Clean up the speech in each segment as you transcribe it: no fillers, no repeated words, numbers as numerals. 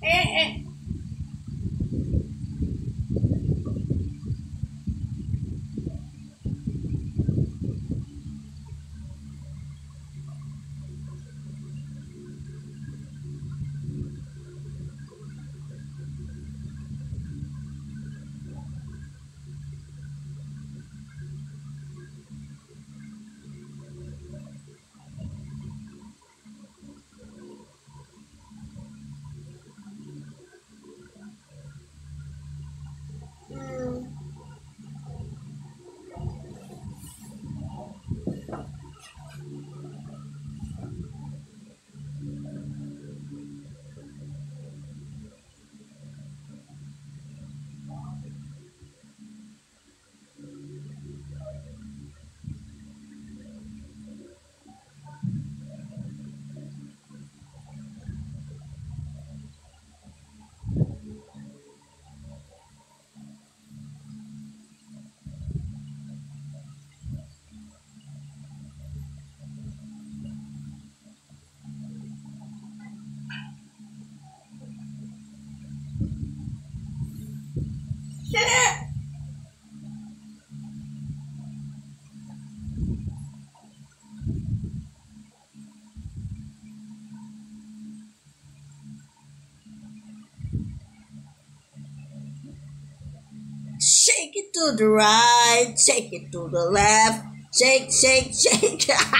Shake it to the right, shake it to the left, shake, shake, shake.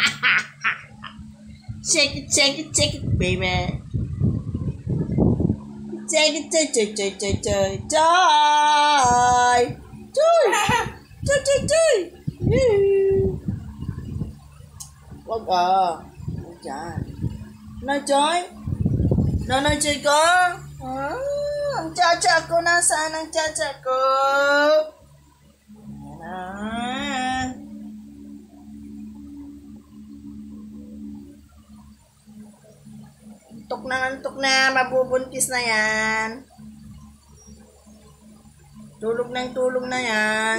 Shake it, shake it, shake it, baby. Shake it, die, die, die, die, die, die, die, die, die. Wag Diyan. Na, Joy? Nanay Joy ko? Ang chacha ko, nasaan ang chacha ko? Ayan. Antok na, mabubuntis na yan. Tulog na yan.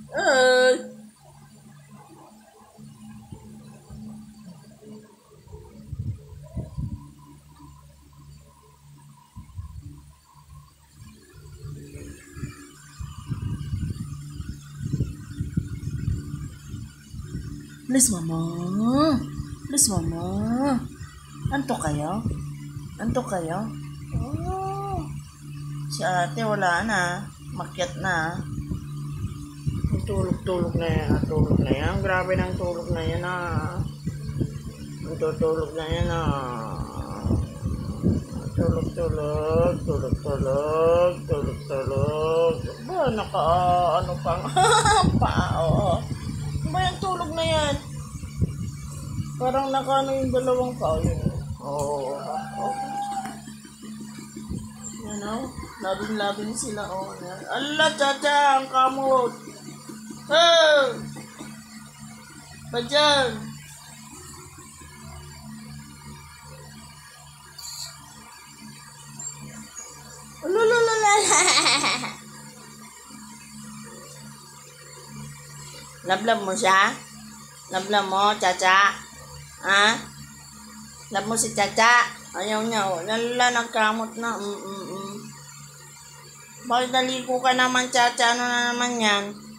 Please, mama. Please, mama. Antok kayo? Oh. Si ate wala na. Makyat na. Tulog na yan. Grabe ng tulog na yan Tulog na yan Tulog. Ba, ano pang pao. Ba yung tulog na yan? Parang nakano yung dalawang pao yun. Oo. Yan o. Labing sila o. Ala, chacha, ang kamot. Ba dyan? Ulululula. Lablab mo siya? Lablab mo, chacha? Ha? Lab mo si chacha? Ayaw niya, o. Lala, nagkamot na. Bakit naligo ka naman, chacha? Ano na naman yan?